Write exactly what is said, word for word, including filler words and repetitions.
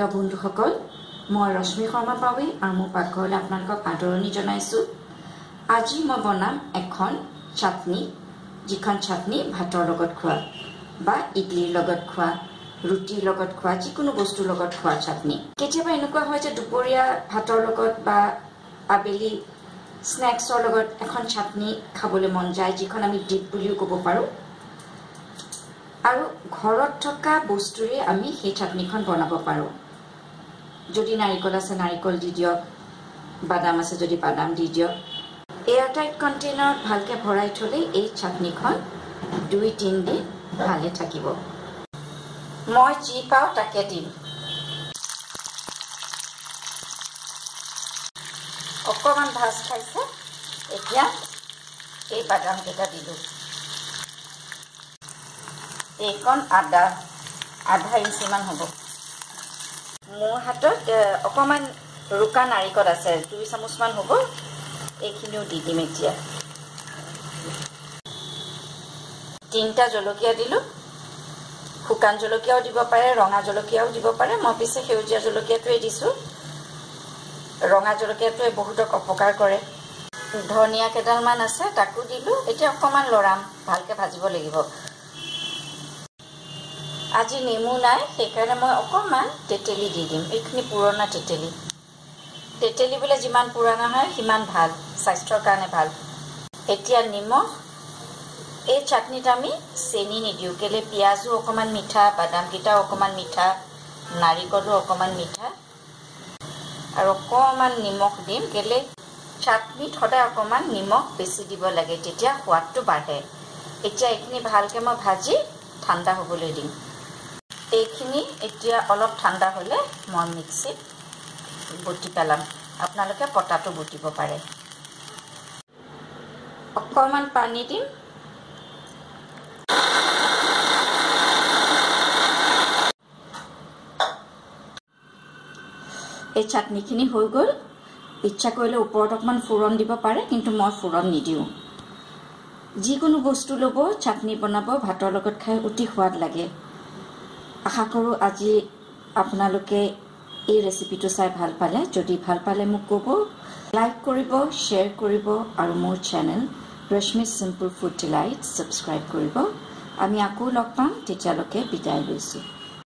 প্ৰিয় বন্ধুসকল মই ৰশ্মি শৰ্মা পাৱি আৰু মোৰ পাকঘৰলৈ আপোনালোকক আদৰণি জনাইছো আজি মই বনাম এখন চাটনি যিখন চাটনি ভাতৰ লগত খোৱা বা ইডলিৰ লগত খোৱা ৰুটিৰ লগত খোৱা যিকোনো বস্তুৰ লগত খোৱা চাটনি কেতিয়াবা এনেকুৱা হয় যে দুপৰীয়া ভাতৰ লগত বা আবেলি স্নেক্সৰ লগত এখন চাটনি খাবলৈ মন যায় যিখন আমি ডিপ বুলিও ক'ব পাৰো আৰু ঘৰত থকা বস্তুৰে আমি সেই চাটনিখন বনাব পাৰো যদি নাৰিকল আছে নাৰিকল দি দিয়ক বাদাম আছে যদি বাদাম দি দিয়ক এয়াৰটাইট কন্টেইনাৰত ভালকে ভৰাই থলে এই চাটনিখন দুই তিন দিন ভালে থাকিব মই যি পাও তাকে দিম অকমান ভাজ খাইছে এতিয়া এই বাদাম কেইটা দিলো এইকণ আদা আধা ইঞ্চি মান হ'ব মোৰ হাতত অকমান ৰুকা নাৰিকল আছে দুই চামুচ মান হ'ব এইখিনিও দি দিম এতিয়া তিনটা জলকীয়া দিলো শুকান জলকীয়াও দিব পাৰে ৰঙা জলকীয়াও দিব পাৰে মই পিছে সেউজীয়া জলকীয়াটোৱে দিছো ৰঙা জলকীয়াটোৱে বহুতক অপকাৰ কৰে ধনিয়া কেইডালমান আছে তাকো দিলো এতিয়া অকমান লৰাম ভালকে ভাজিব লাগিব আজি নেমু নাই সেইকাৰণে মই অকমান তেতেলি দি দিম এইখিনি পুৰণা তেতেলি তেতেলি বলে যিমান পুৰণা হয় সিমান ভাল স্বাস্থ্যৰ কাৰণে ভাল এতিয়া নিমখ এই চাটনিত আমি চেনি নিদিও কেলে পিয়াজো অকমান মিঠা বাদাম কিটা অকমান মিঠা নাৰিকলো অকমান মিঠা আৰু অকমান নিমখ দিম কেলে চাটনিত সদায় অকমান নিমখ বেছি দিব লাগে তেতিয়া সোৱাদটো বাঢ়ে এতিয়া এইখিনি ভালকে মই ভাজি ঠাণ্ডা হ'বলৈ দিম এইখিনি এতিয়া অলপ ঠাণ্ডা হলে মই মিক্সিত বটি পেলাম আপোনালোকে পটাটো বটিব পাৰে অকমান পানী দিম এই চাটনিখিনি হৈ গ'ল ইচ্ছা কৰিলে ওপৰত অকমান ফুৰণ দিব পাৰে কিন্তু মই ফুৰণ নিদিওঁ যিকোনো বস্তু ল'ব চাটনি বনাব ভাতৰ লগত খাই অতি সোৱাদ লাগে আশা কৰোঁ আজি আপোনালোকে এই ৰেচিপিটো চাই ভাল পালে যদি ভাল পালে মোক ক'ব লাইক কৰিব শ্বেয়াৰ কৰিব আৰু মোৰ channel Rashmi simple food delight subscribe কৰিব আমি আকৌ লগ পাম তেতিয়ালৈকে বিদায় লৈছোঁ